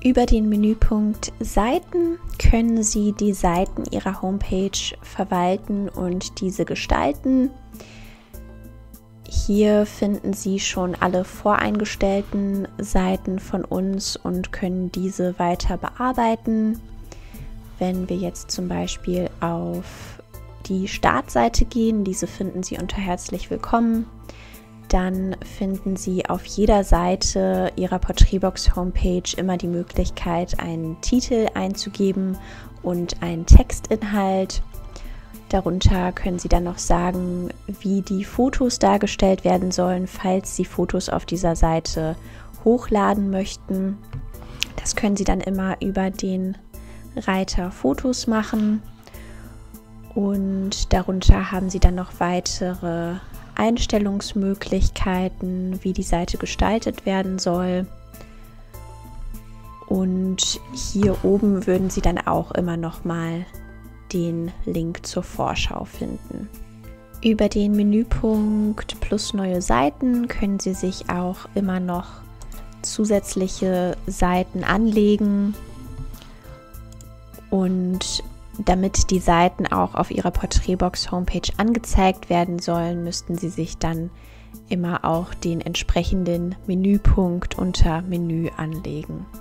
Über den Menüpunkt Seiten können Sie die Seiten Ihrer Homepage verwalten und diese gestalten. Hier finden Sie schon alle voreingestellten Seiten von uns und können diese weiter bearbeiten. Wenn wir jetzt zum Beispiel auf die Startseite gehen, diese finden Sie unter Herzlich willkommen, dann finden Sie auf jeder Seite Ihrer Porträtbox Homepage immer die Möglichkeit, einen Titel einzugeben und einen Textinhalt. Darunter können Sie dann noch sagen, wie die Fotos dargestellt werden sollen, falls Sie Fotos auf dieser Seite hochladen möchten. Das können Sie dann immer über den Reiter Fotos machen. Und darunter haben Sie dann noch weitere Einstellungsmöglichkeiten, wie die Seite gestaltet werden soll. Und hier oben würden Sie dann auch immer noch mal den Link zur Vorschau finden. Über den Menüpunkt Plus neue Seiten können Sie sich auch immer noch zusätzliche Seiten anlegen. Und damit die Seiten auch auf Ihrer Porträtbox Homepage angezeigt werden sollen, müssten Sie sich dann immer auch den entsprechenden Menüpunkt unter Menü anlegen.